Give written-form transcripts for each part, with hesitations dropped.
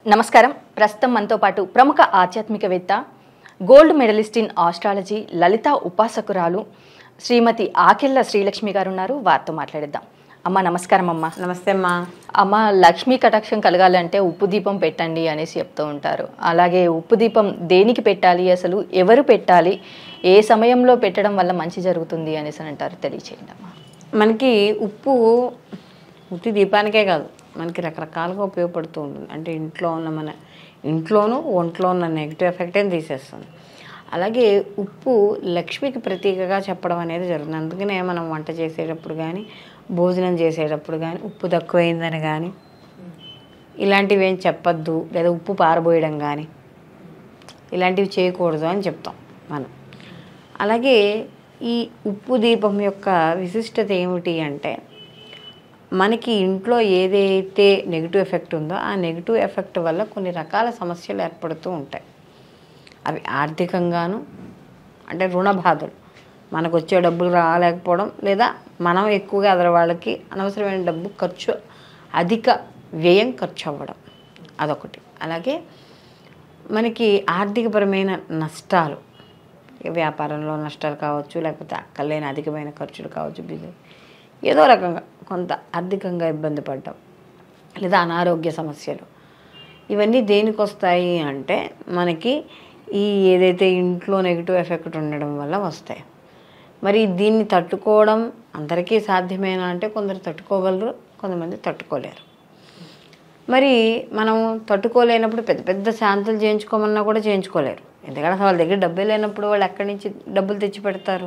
నమస్కారం. ప్రస్తుతం మనతో పాటు ప్రముఖ ఆధ్యాత్మికవేత్త, gold medalist in astrology, Lalitha ఉపాసకురాలు శ్రీమతి ఆకెళ్ల శ్రీలక్ష్మి గారు ఉన్నారు. వారితో మాట్లాడిద్దాం. అమ్మ నమస్కారం. అమ్మ నమస్తే అమ్మా. అమ్మ, లక్ష్మీ కటాక్షం కలగాలంటే ఉప్పు దీపం పెట్టండి అనేసి చెప్తూ ఉంటారు. అలాగే ఉప్పు దీపం దేనికి పెట్టాలి, అసలు ఎవరు పెట్టాలి, ఏ సమయంలో పెట్టడం వల్ల మంచి జరుగుతుంది అనేసి అంటారు, తెలియచేయండి అమ్మ. మనకి ఉప్పు ఉత్తి దీపానికే కాదు, మనకి రకరకాలుగా ఉపయోగపడుతూ ఉంటుంది. అంటే ఇంట్లోనూ ఒంట్లో ఉన్న నెగిటివ్ ఎఫెక్ట్ని తీసేస్తుంది. అలాగే ఉప్పు లక్ష్మికి ప్రతీకగా చెప్పడం అనేది జరుగుతుంది. అందుకనే మనం వంట చేసేటప్పుడు కానీ, భోజనం చేసేటప్పుడు కానీ ఉప్పు తక్కువైందని కానీ ఇలాంటివి ఏం చెప్పద్దు, లేదా ఉప్పు పారబోయడం కానీ ఇలాంటివి చేయకూడదు అని చెప్తాం మనం. అలాగే ఈ ఉప్పు దీపం యొక్క విశిష్టత ఏమిటి అంటే, మనకి ఇంట్లో ఏదైతే నెగిటివ్ ఎఫెక్ట్ ఉందో ఆ నెగిటివ్ ఎఫెక్ట్ వల్ల కొన్ని రకాల సమస్యలు ఏర్పడుతూ ఉంటాయి. అవి ఆర్థికంగాను, అంటే రుణ బాధలు, మనకు వచ్చే డబ్బులు రాలేకపోవడం, లేదా మనం ఎక్కువగా వాళ్ళకి అనవసరమైన డబ్బు ఖర్చు, అధిక వ్యయం ఖర్చు అవ్వడం, అదొకటి. అలాగే మనకి ఆర్థికపరమైన నష్టాలు, వ్యాపారంలో నష్టాలు కావచ్చు, లేకపోతే అక్కర్లేని అధికమైన ఖర్చులు కావచ్చు, బిజినెస్ ఏదో రకంగా కొంత ఆర్థికంగా ఇబ్బంది పడ్డం, లేదా అనారోగ్య సమస్యలు, ఇవన్నీ దేనికి వస్తాయి అంటే మనకి ఈ ఏదైతే ఇంట్లో నెగిటివ్ ఎఫెక్ట్ ఉండడం వల్ల వస్తాయి. మరి దీన్ని తట్టుకోవడం అందరికీ సాధ్యమేనా అంటే కొందరు తట్టుకోగలరు, కొంతమంది తట్టుకోలేరు. మరి మనం తట్టుకోలేనప్పుడు పెద్ద పెద్ద శాంతులు చేయించుకోమన్నా కూడా చేయించుకోలేరు. ఎందుకంటే వాళ్ళ దగ్గర డబ్బే లేనప్పుడు వాళ్ళు ఎక్కడి నుంచి డబ్బులు తెచ్చి పెడతారు?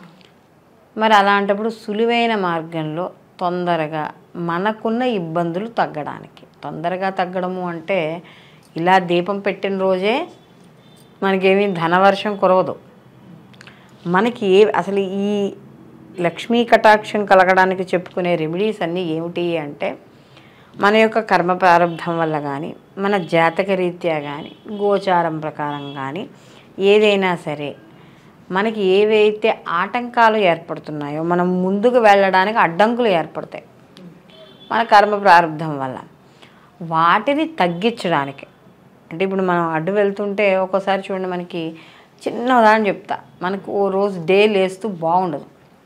మరి అలాంటప్పుడు సులువైన మార్గంలో తొందరగా మనకున్న ఇబ్బందులు తగ్గడానికి, తొందరగా తగ్గడము అంటే ఇలా దీపం పెట్టిన రోజే మనకేమీ ధనవర్షం కురవదు. మనకి అసలు ఈ లక్ష్మీ కటాక్షం కలగడానికి చెప్పుకునే రెమెడీస్ అన్నీ ఏమిటి అంటే, మన యొక్క కర్మ ప్రారంభం వల్ల కానీ, మన జాతక రీత్యా కానీ, గోచారం ప్రకారం కానీ ఏదైనా సరే మనకి ఏవైతే ఆటంకాలు ఏర్పడుతున్నాయో, మనం ముందుకు వెళ్ళడానికి అడ్డంకులు ఏర్పడతాయి మన కర్మ ప్రారంభం వల్ల, వాటిని తగ్గించడానికి. అంటే ఇప్పుడు మనం అడ్డు వెళ్తుంటే ఒక్కోసారి చూడండి, మనకి చిన్న ఉదాహరణ చెప్తా. మనకు ఓ రోజు డే లేస్తూ బాగుండదు,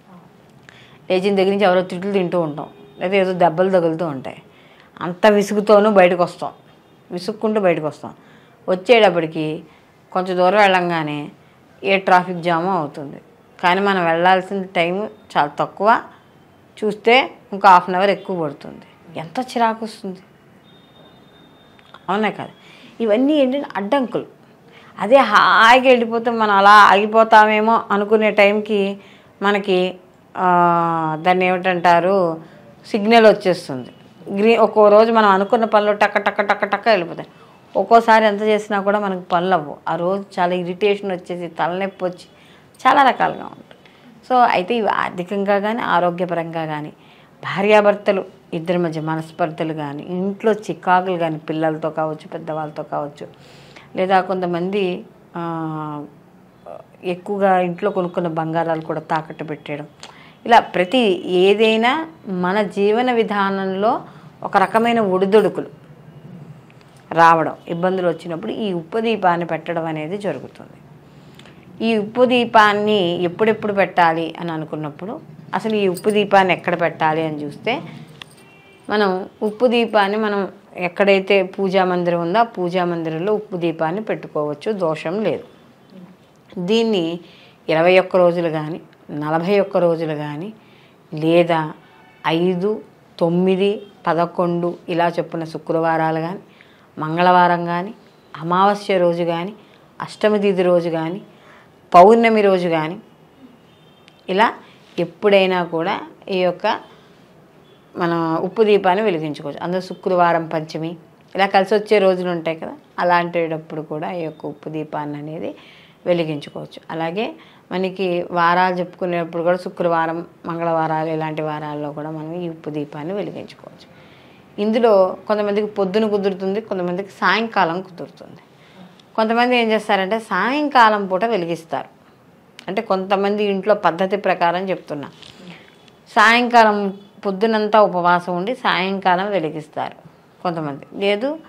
లేచిన దగ్గర నుంచి ఎవరో తిట్లు తింటూ ఉంటాం, లేదా ఏదో దెబ్బలు తగులుతూ ఉంటాయి. అంత విసుగుతోనూ బయటకు వస్తాం, విసుక్కుంటూ బయటకు వస్తాం. వచ్చేటప్పటికి కొంచెం దూరం వెళ్ళంగానే ఏ ట్రాఫిక్ జాము అవుతుంది. కానీ మనం వెళ్ళాల్సిన టైం చాలా తక్కువ, చూస్తే ఇంకా హాఫ్ అన్ అవర్ ఎక్కువ పడుతుంది. ఎంత చిరాకు వస్తుంది, అవునా కదా? ఇవన్నీ ఏంటంటే అడ్డంకులు. అదే హాయిగా వెళ్ళిపోతే మనం అలా ఆగిపోతామేమో అనుకునే టైంకి మనకి దాన్ని ఏమిటంటారు, సిగ్నల్ వచ్చేస్తుంది. ఒక్కో రోజు మనం అనుకున్న పనులు టక్క టక్క టక్క టక్క వెళ్ళిపోతాయి. ఒక్కోసారి ఎంత చేసినా కూడా మనకు పనులు అవ్వవు. ఆ రోజు చాలా ఇరిటేషన్ వచ్చేసి, తలనొప్పి వచ్చి చాలా రకాలుగా ఉంటుంది. సో అయితే ఇవి ఆర్థికంగా కానీ, ఆరోగ్యపరంగా కానీ, భార్యాభర్తలు ఇద్దరి మధ్య మనస్పర్ధలు కానీ, ఇంట్లో చికాకులు కానీ, పిల్లలతో కావచ్చు, పెద్దవాళ్ళతో కావచ్చు, లేదా కొంతమంది ఎక్కువగా ఇంట్లో కొనుక్కున్న బంగారాలు కూడా తాకట్టు పెట్టేయడం, ఇలా ఏదైనా మన జీవన విధానంలో ఒక రకమైన ఒడిదొడుకులు రావడం, ఇబ్బందులు వచ్చినప్పుడు ఈ ఉప్పు దీపాన్ని పెట్టడం అనేది జరుగుతుంది. ఈ ఉప్పు దీపాన్ని ఎప్పుడెప్పుడు పెట్టాలి అని అనుకున్నప్పుడు, అసలు ఈ ఉప్పు దీపాన్ని ఎక్కడ పెట్టాలి అని చూస్తే, మనం ఉప్పు దీపాన్ని మనం ఎక్కడైతే పూజా మందిరం ఉందో ఆ పూజా మందిరంలో ఉప్పు దీపాన్ని పెట్టుకోవచ్చు, దోషం లేదు. దీన్ని 21 రోజులు కానీ, 41 రోజులు కానీ, లేదా 5, 9, 11 ఇలా చొప్పున శుక్రవారాలు కానీ, మంగళవారం కానీ, అమావాస్య రోజు కానీ, అష్టమి తిథి రోజు కానీ, పౌర్ణమి రోజు కానీ, ఇలా ఎప్పుడైనా కూడా ఈ యొక్క మన ఉప్పు దీపాన్ని వెలిగించుకోవచ్చు. అందులో శుక్రవారం, పంచమి ఇలా కలిసి వచ్చే రోజులు ఉంటాయి కదా, అలాంటప్పుడు కూడా ఈ యొక్క ఉప్పు దీపాన్ని అనేది వెలిగించుకోవచ్చు. అలాగే మనకి వారాలు చెప్పుకునేటప్పుడు కూడా శుక్రవారం, మంగళవారాలు ఇలాంటి వారాల్లో కూడా మనం ఈ ఉప్పు దీపాన్ని వెలిగించుకోవచ్చు. ఇందులో కొంతమందికి పొద్దున కుదురుతుంది, కొంతమందికి సాయంకాలం కుదురుతుంది. కొంతమంది ఏం చేస్తారంటే సాయంకాలం పూట వెలిగిస్తారు. అంటే కొంతమంది ఇంట్లో పద్ధతి ప్రకారం చెప్తున్నా, సాయంకాలం పొద్దునంతా ఉపవాసం ఉండి సాయంకాలం వెలిగిస్తారు. కొంతమంది లేదు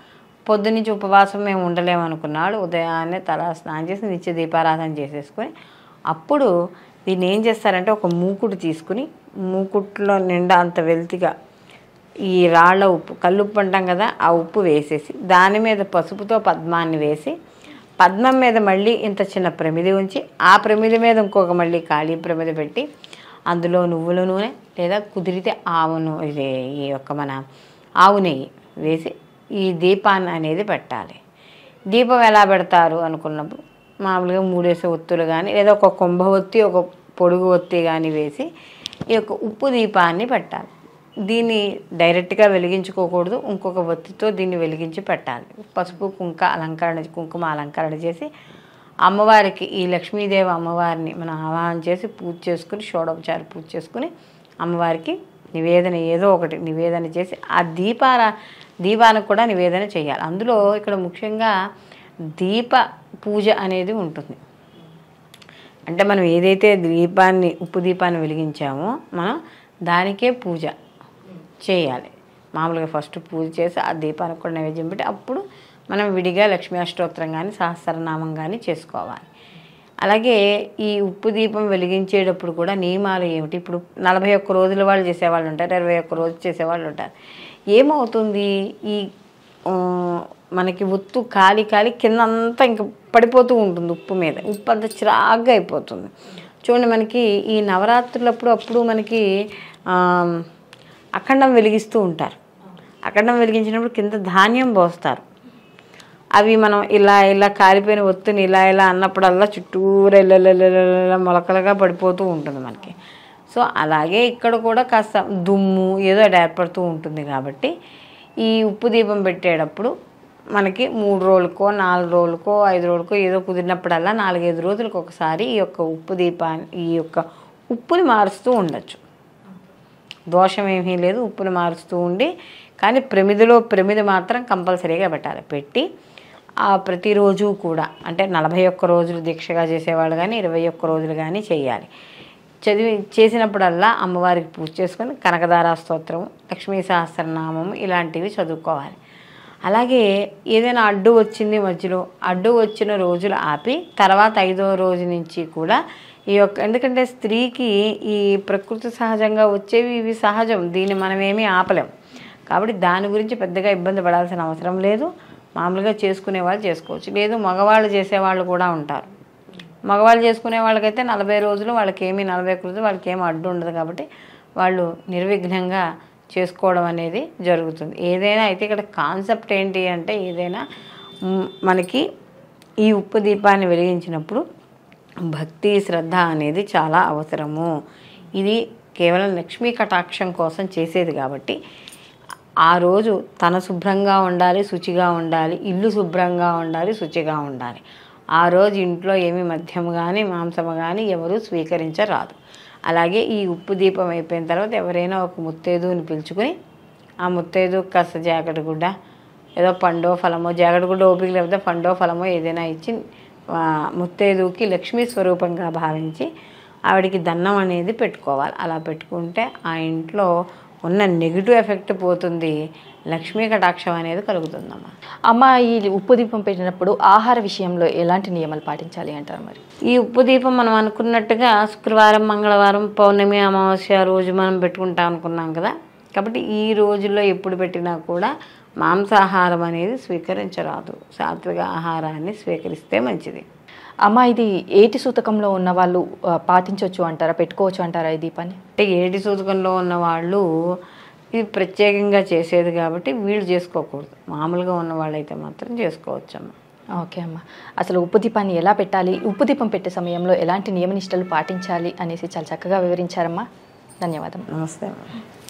పొద్దునుంచి ఉపవాసం మేము ఉండలేము అనుకున్నాడు ఉదయాన్నే తల స్నానం చేసి నిత్య దీపారాధన చేసేసుకొని అప్పుడు దీన్ని ఏం చేస్తారంటే ఒక మూకుడు తీసుకుని మూకుట్లో నిండా అంత వెల్తిగా ఈ రాళ్ళ ఉప్పు కల్లుప్పు అంటాం కదా, ఆ ఉప్పు వేసేసి దాని మీద పసుపుతో పద్మాన్ని వేసి పద్మం మీద మళ్ళీ ఇంత చిన్న ప్రమిది ఉంచి ఆ ప్రమిది మీద ఇంకొక మళ్ళీ ఖాళీ ప్రమిది పెట్టి అందులో నువ్వుల నూనె లేదా కుదిరితే ఇది ఈ యొక్క మన ఆవు నెయ్యి వేసి ఈ దీపాన్ని అనేది పెట్టాలి. దీపం ఎలా పెడతారు అనుకున్నప్పుడు మామూలుగా 3 ఒత్తులు కానీ లేదా ఒక కుంభ ఒత్తి ఒక పొడుగు ఒత్తి కానీ వేసి ఈ యొక్క ఉప్పు దీపాన్ని పెట్టాలి. దీన్ని డైరెక్ట్గా వెలిగించుకోకూడదు, ఇంకొక ఒత్తితో దీన్ని వెలిగించి పెట్టాలి. పసుపు కుంకుమ అలంకరణ చేసి అమ్మవారికి ఈ లక్ష్మీదేవి అమ్మవారిని మనం ఆవాహన చేసి పూజ చేసుకుని షోడోపచార పూజ చేసుకుని అమ్మవారికి నివేదన ఏదో ఒకటి నివేదన చేసి ఆ దీపానికి కూడా నివేదన చేయాలి. అందులో ఇక్కడ ముఖ్యంగా దీప పూజ అనేది ఉంటుంది. అంటే మనం ఏదైతే ఉప్పు దీపాన్ని వెలిగించామో మనం దానికే పూజ చేయాలి. మామూలుగా ఫస్ట్ పూజ చేసి ఆ దీపానికి కూడా నైవేద్యం పెట్టి అప్పుడు మనం విడిగా లక్ష్మీ అష్టోత్తరం కానీ సహస్రనామం కానీ చేసుకోవాలి. అలాగే ఈ ఉప్పు దీపం వెలిగించేటప్పుడు కూడా నియమాలు ఏమిటి? ఇప్పుడు 41 రోజుల వాళ్ళు చేసేవాళ్ళు ఉంటారు, 21 రోజు చేసేవాళ్ళు ఉంటారు. ఏమవుతుంది, ఈ మనకి ఒత్తు కాలి కింద అంతా ఇంక పడిపోతూ ఉంటుంది ఉప్పు మీద, ఉప్పు అంతా చిరాగ్గా అయిపోతుంది. చూడండి, మనకి ఈ నవరాత్రులప్పుడు మనకి అఖండం వెలిగిస్తూ ఉంటారు. అఖండం వెలిగించినప్పుడు కింద ధాన్యం పోస్తారు. అవి మనం ఇలా కాలిపోయిన ఒత్తుని ఇలా అన్నప్పుడల్లా చుట్టూరు ఇలా మొలకలుగా పడిపోతూ ఉంటుంది మనకి. సో అలాగే ఇక్కడ కూడా కాస్త దుమ్ము ఏదో ఏర్పడుతూ ఉంటుంది. కాబట్టి ఈ ఉప్పు దీపం పెట్టేటప్పుడు మనకి 3 రోజులకో 4 రోజులకో 5 రోజులకో ఏదో కుదిరినప్పుడల్లా 4-5 రోజులకు ఒకసారి ఈ యొక్క ఉప్పుని మారుస్తూ ఉండొచ్చు. దోషం ఏమీ లేదు, ఉప్పుని మారుస్తూ ఉండి. కానీ ప్రమిది మాత్రం కంపల్సరీగా పెట్టాలి. పెట్టి ఆ ప్రతిరోజు కూడా అంటే 41 రోజులు దీక్షగా చేసేవాళ్ళు కానీ 21 రోజులు కానీ చేయాలి. చేసినప్పుడల్లా అమ్మవారికి పూజ చేసుకొని కనకదార స్తోత్రము, లక్ష్మీ సహస్రనామము ఇలాంటివి చదువుకోవాలి. అలాగే ఏదైనా అడ్డు వచ్చింది మధ్యలో, అడ్డు వచ్చిన రోజులు ఆపి తర్వాత 5వ రోజు నుంచి కూడా ఎందుకంటే స్త్రీకి ఈ ప్రకృతి సహజంగా వచ్చేవి ఇవి సహజం, దీన్ని మనమేమీ ఆపలేం. కాబట్టి దాని గురించి పెద్దగా ఇబ్బంది పడాల్సిన అవసరం లేదు. మామూలుగా చేసుకునే వాళ్ళు చేసుకోవచ్చు. లేదు మగవాళ్ళు చేసేవాళ్ళు కూడా ఉంటారు. మగవాళ్ళు చేసుకునే వాళ్ళకైతే 40 రోజులు వాళ్ళకేమీ 41 రోజులు వాళ్ళకేమీ అడ్డు ఉండదు. కాబట్టి వాళ్ళు నిర్విఘ్నంగా చేసుకోవడం అనేది జరుగుతుంది. ఏదైనా అయితే ఇక్కడ కాన్సెప్ట్ ఏంటి అంటే ఏదైనా మనకి ఈ ఉప్పు దీపాన్ని వెలిగించినప్పుడు భక్తి శ్రద్ధ అనేది చాలా అవసరము. ఇది కేవలం లక్ష్మీ కటాక్షం కోసం చేసేది. కాబట్టి ఆ రోజు తన శుభ్రంగా ఉండాలి, శుచిగా ఉండాలి, ఇల్లు శుభ్రంగా ఉండాలి, శుచిగా ఉండాలి. ఆ రోజు ఇంట్లో ఏమి మద్యం కానీ మాంసము కానీ ఎవరూ స్వీకరించరాదు. అలాగే ఈ ఉప్పు దీపం అయిపోయిన తర్వాత ఎవరైనా ఒక ముత్తైదుని పిలుచుకొని ఆ ముత్తైదు కాస్త జాకెట్ గుడ్డ ఏదో పండో ఫలమో, జాకెట్ గుడ్డ ఓపిక లేకపోతే పండో ఫలమో ఏదైనా ఇచ్చి ముత్తైదుకి లక్ష్మీ స్వరూపంగా భావించి ఆవిడికి దండం అనేది పెట్టుకోవాలి. అలా పెట్టుకుంటే ఆ ఇంట్లో ఉన్న నెగిటివ్ ఎఫెక్ట్ పోతుంది, లక్ష్మీ కటాక్షం అనేది కలుగుతుందమ్మా. అమ్మ, ఈ ఉప్పు దీపం పెట్టినప్పుడు ఆహార విషయంలో ఎలాంటి నియమాలు పాటించాలి అంటారు? మరి ఈ ఉప్పు దీపం మనం అనుకున్నట్టుగా శుక్రవారం, మంగళవారం, పౌర్ణమి, అమావాస్య రోజు మనం పెట్టుకుంటాం అనుకున్నాం కదా. కాబట్టి ఈ రోజుల్లో ఎప్పుడు పెట్టినా కూడా మాంసాహారం అనేది స్వీకరించరాదు. సాత్విక ఆహారాన్ని స్వీకరిస్తే మంచిది. అమ్మ, ఇది ఏటి సూతకంలో ఉన్న వాళ్ళు పాటించవచ్చు అంటారా, పెట్టుకోవచ్చు అంటారా ఈ దీపాన్ని? అంటే ఏటి సూతకంలో ఉన్న వాళ్ళు ఇది ప్రత్యేకంగా చేసేది కాబట్టి వీళ్ళు చేసుకోకూడదు. మామూలుగా ఉన్న వాళ్ళైతే మాత్రం చేసుకోవచ్చమ్మా. ఓకే అమ్మ, అసలు ఉప్పు దీపాన్ని ఎలా పెట్టాలి, ఉప్పు దీపం పెట్టే సమయంలో ఎలాంటి నియమనిష్టలు పాటించాలి అనేసి చాలా చక్కగా వివరించారమ్మా. ధన్యవాదం. నమస్తే అమ్మా.